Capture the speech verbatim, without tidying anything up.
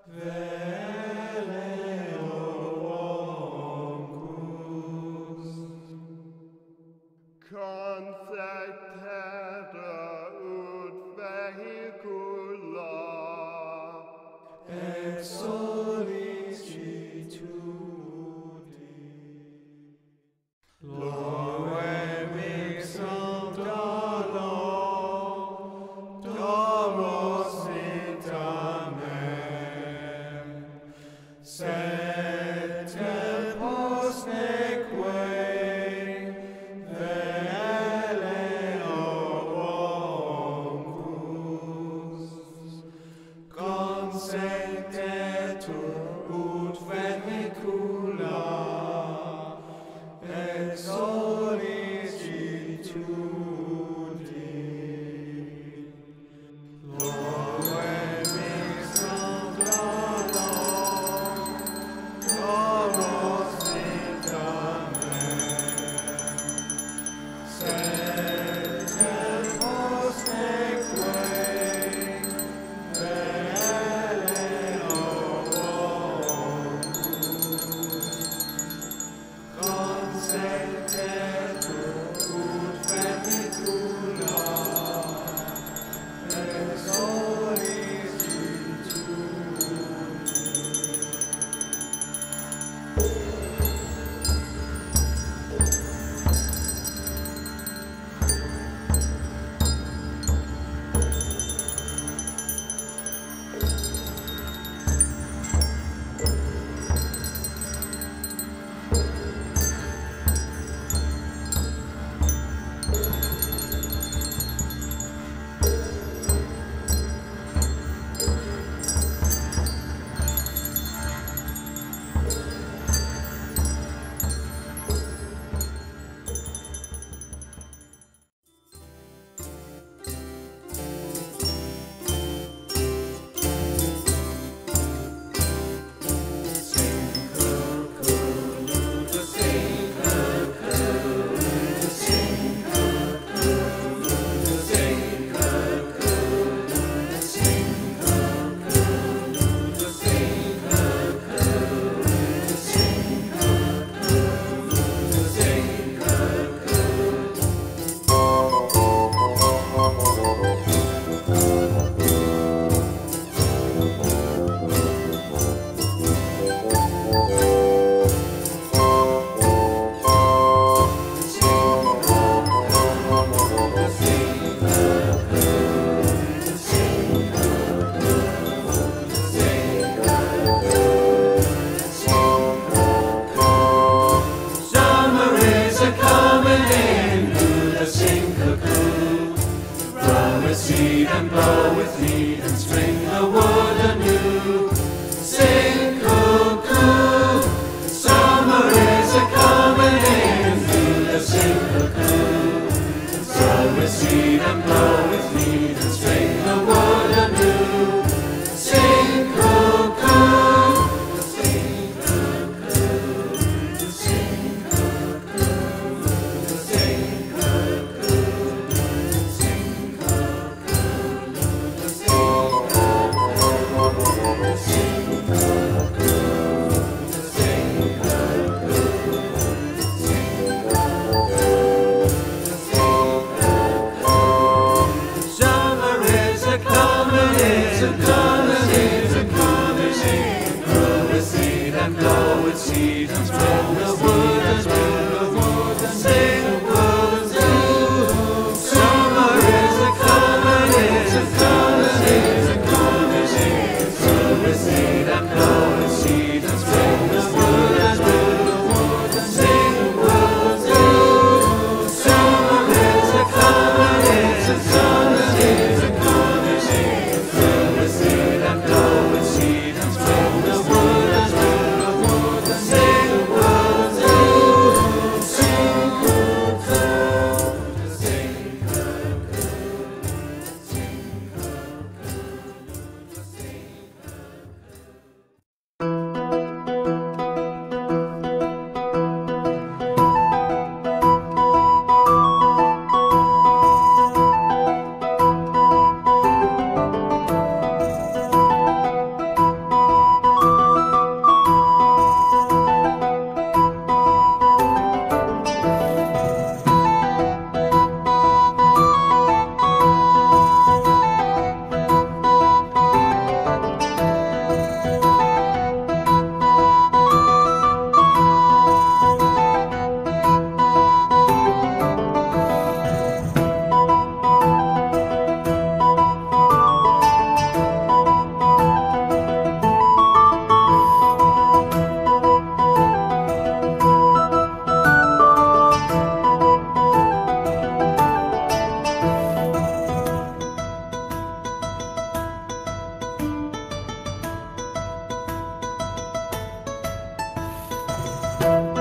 Concertera ut vehicula ex solicitudi. Loem exaltado, Domos vitamen, sed tempus neque consectetur ut vehicula ex solicitudi. Loem exaltado, Domos vitamen, sed tempus neque consectetur ut vehicula ex seed and blow with me and string the wood anew. Sing cuckoo, summer is a coming in through the sing cuckoo. Sow with seed and blow with me and string the wood anew. Sing cuckoo, sing cuckoo, sing cuckoo, sing cuckoo. Seed and spread the wood and spread the wood and sing the wood too. Summer is a coming, is a coming, is a coming. Sow with seed and blow with seed and spread the wood and spread the wood and sing the wood too. Summer is a coming, is a coming, is a coming. Sow with seed and blow with seed and spread the wood and spread the wood. Sing the words Thank